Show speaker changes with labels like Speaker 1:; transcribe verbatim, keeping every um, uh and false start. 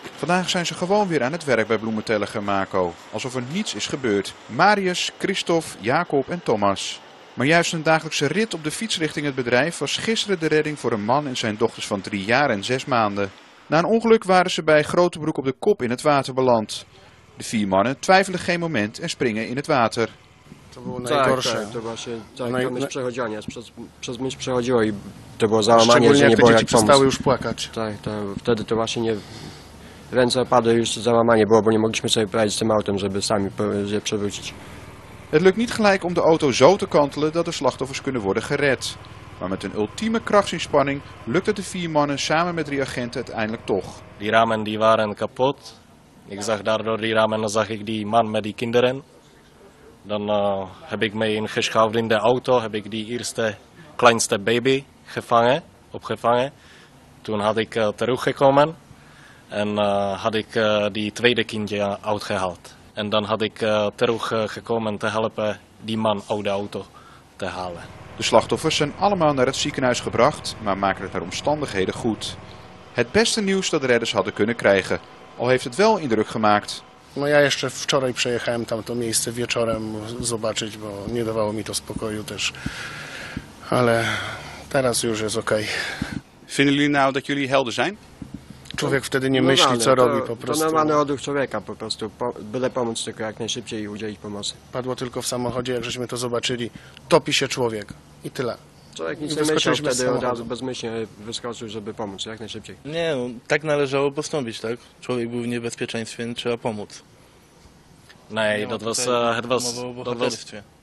Speaker 1: Vandaag zijn ze gewoon weer aan het werk bij Bloementelliger Mako, alsof er niets is gebeurd. Marius, Christophe, Jacob en Thomas. Maar juist een dagelijkse rit op de fiets richting het bedrijf was gisteren de redding voor een man en zijn dochters van drie jaar en zes maanden. Na een ongeluk waren ze bij Grotebroek op de kop in het water beland. De vier mannen twijfelen geen moment en springen in het water.
Speaker 2: To było najgorsze. To właśnie tak, to myśl przechodziła, nie? Przez, przez myśl przechodziło i to było załamanie, że nie było jak pomóc.
Speaker 3: Przestały już płakać.
Speaker 2: Tak, to wtedy to właśnie nie... Ręce opadły, już załamanie było, bo nie mogliśmy sobie poradzić z tym autem, żeby sami je przewrócić.
Speaker 1: Het lukt niet gelijk om de auto zo te kantelen dat de slachtoffers kunnen worden gered. Maar met een ultieme krachtsinspanning lukt het de vier mannen samen met drie agenten uiteindelijk toch.
Speaker 4: Die ramen die waren kapot. Ik zag daardoor die ramen en dan zag ik die man met die kinderen. Dan uh, heb ik mij ingeschaafd in de auto, heb ik die eerste kleinste baby gevangen, opgevangen. Toen had ik uh, teruggekomen en uh, had ik uh, die tweede kindje uitgehaald. En dan had ik uh, teruggekomen te helpen die man uit de auto te halen.
Speaker 1: De slachtoffers zijn allemaal naar het ziekenhuis gebracht, maar maken het naar omstandigheden goed. Het beste nieuws dat de redders hadden kunnen krijgen, al heeft het wel indruk gemaakt.
Speaker 3: No ja jeszcze wczoraj przejechałem tam to miejsce wieczorem zobaczyć, bo nie dawało mi to spokoju też. Ale teraz już jest okej.
Speaker 5: Vinden jullie nou dat jullie helden zijn?
Speaker 3: Człowiek wtedy nie myśli, co robi po prostu.
Speaker 2: To normalny odruch człowieka po prostu, po, byle pomóc tylko jak najszybciej i udzielić pomocy.
Speaker 3: Padło tylko w samochodzie, jak żeśmy to zobaczyli, topi się człowiek i tyle.
Speaker 2: Człowiek nic nie myślał, wtedy od razu bezmyślnie wyskoczył, żeby pomóc jak najszybciej.
Speaker 6: Nie, no, tak należało postąpić, tak? Człowiek był w niebezpieczeństwie, trzeba pomóc.
Speaker 4: Nee, dat was, uh, het was, dat was,